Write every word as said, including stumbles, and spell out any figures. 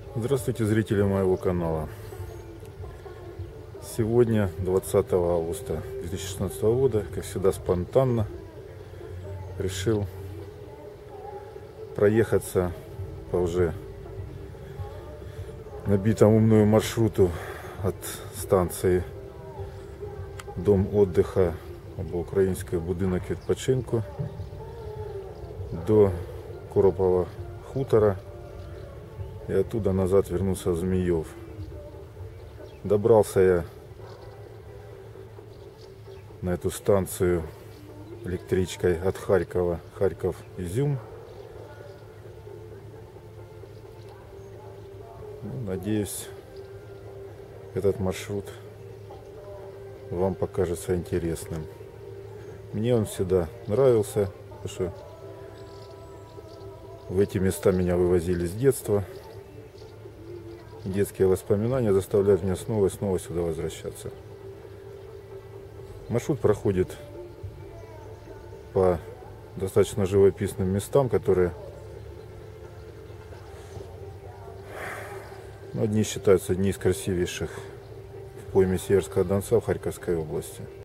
Здравствуйте, зрители моего канала. Сегодня, двадцатого августа две тысячи шестнадцатого года, как всегда спонтанно, решил проехаться по уже набитому мною маршруту от станции Дом отдыха або Український будинок відпочинку до Коропова хутора и оттуда назад вернулся в Змеев. Добрался я на эту станцию электричкой от Харькова, Харьков-Изюм. Ну, надеюсь, этот маршрут вам покажется интересным. Мне он всегда нравился, потому что в эти места меня вывозили с детства. Детские воспоминания заставляют меня снова и снова сюда возвращаться. Маршрут проходит по достаточно живописным местам, которые, ну, одни считаются одни из красивейших в пойме Северского Донца в Харьковской области.